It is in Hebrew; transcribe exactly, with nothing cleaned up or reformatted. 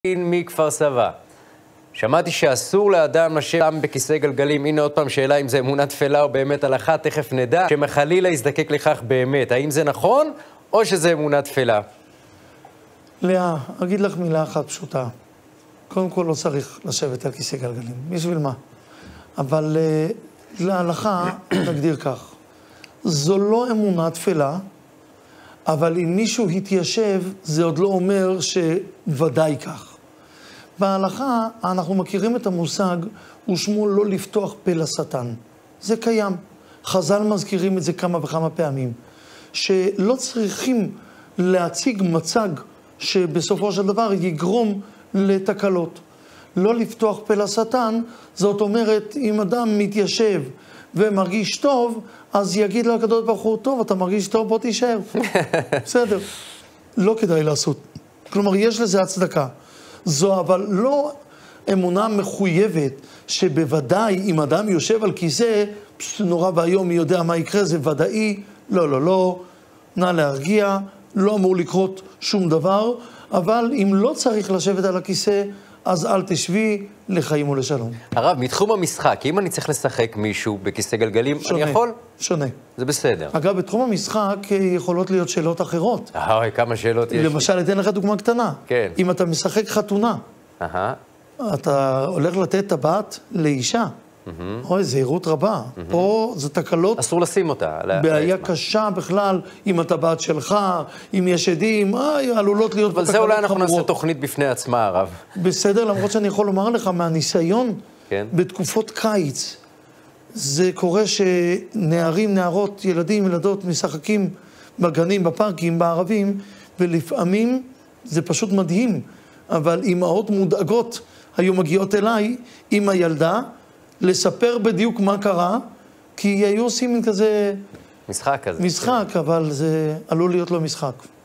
מכפר סבא. שמעתי שאסור לאדם לשבת בכיסא גלגלים. הנה עוד פעם שאלה אם זה אמונה תפלה או באמת הלכה, תכף נדע. שמחלילה יזדקק לכך באמת. האם זה נכון או שזה אמונה תפלה? לאה, אגיד לך מילה אחת פשוטה. קודם כל לא צריך לשבת על כיסא גלגלים. בשביל מה? אבל uh, להלכה נגדיר כך. זו לא אמונה תפלה, אבל אם מישהו התיישב, זה עוד לא אומר שוודאי כך. בהלכה אנחנו מכירים את המושג, ושמו לא לפתוח פה לשטן. זה קיים. חז"ל מזכירים את זה כמה וכמה פעמים. שלא צריכים להציג מצג שבסופו של דבר יגרום לתקלות. לא לפתוח פה לשטן, זאת אומרת, אם אדם מתיישב ומרגיש טוב, אז יגיד לו הקדוש ברוך הוא, טוב, אתה מרגיש טוב, בוא תישאר. בסדר. לא כדאי לעשות. כלומר, יש לזה הצדקה. זו אבל לא אמונה מחויבת, שבוודאי אם אדם יושב על כיסא, נורא והיום מי יודע מה יקרה, זה ודאי. לא, לא, לא. נא להרגיע, לא אמור לקרות שום דבר, אבל אם לא צריך לשבת על הכיסא, אז אל תשבי לחיים ולשלום. הרב, מתחום המשחק, אם אני צריך לשחק מישהו בכיסא גלגלים, שונה, אני יכול? שונה. זה בסדר. אגב, בתחום המשחק יכולות להיות שאלות אחרות. אוי, כמה שאלות יש. למשל, אתן לך דוגמה קטנה. כן. אם אתה משחק חתונה, אהה. אתה הולך לתת טבעת לאישה. אוי, זהירות רבה. פה זה תקלות. אסור לשים אותה. בעיה קשה בכלל, עם הטבעת שלך, אם יש עדים, איי, עלולות להיות אבל זה אולי אנחנו נעשה תוכנית בפני עצמה, הרב. בסדר, למרות שאני יכול לומר לך, מהניסיון, כן. בתקופות קיץ, זה קורה שנערים, נערות, ילדים, ילדות, משחקים בגנים, בפארקים, בערבים, ולפעמים זה פשוט מדהים, אבל אמהות מודאגות היו מגיעות אליי עם הילדה, לספר בדיוק מה קרה, כי היו עושים כזה... משחק כזה. משחק, אבל זה עלול להיות לו משחק.